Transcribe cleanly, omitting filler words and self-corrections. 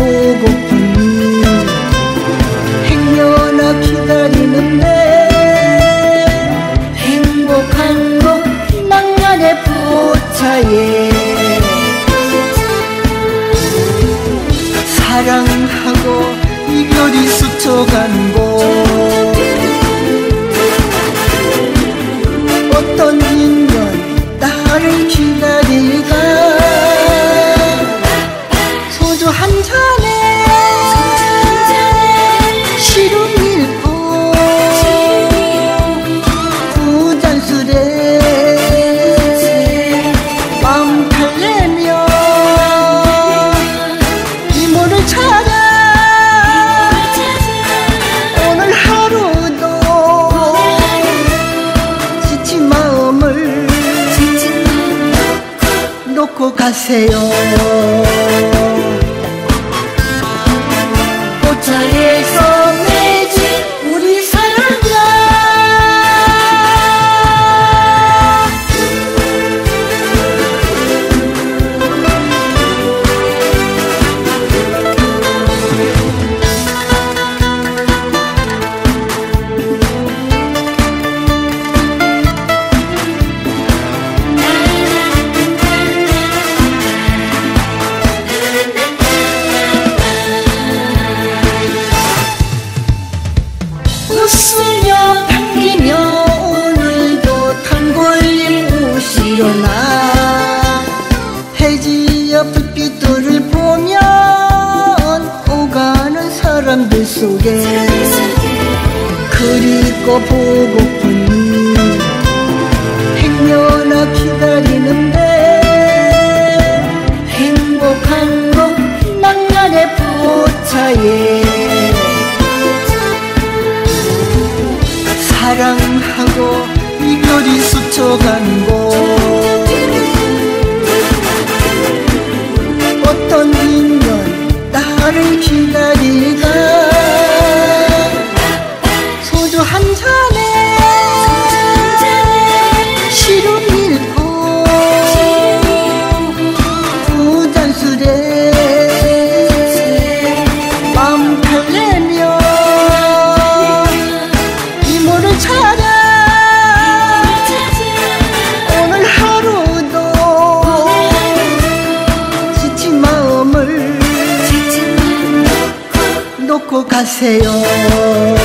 보고픈 행여나 기다리는데 행복한 곳 낭만의 포차에 사랑하고 이별이 스쳐간 곳 어떤 인연 나를 기다릴까 소주 한 잔에 시름 잃고 두 잔 술에 마음 달래며 이모를 찾아 오늘 하루도 지친 마음을 놓고 가세요. 포차에서 맺은 우리 사랑아 웃으며 반기며 오늘도 단골님 오시려나 해지어 불빛들을 보면 오가는 사람들 속에 그리고 보고픈 행여나 기다리는데 행복한 곳 낭만의 포차에 사랑하고 이별이 스쳐간 곳 어떤 인연 나를 기다릴까 소주 한 잔에 시름 잃고 두 잔 술에 마음 달래며 이모를 찾아 오늘 하루도 지친 마음을 놓고 가세요.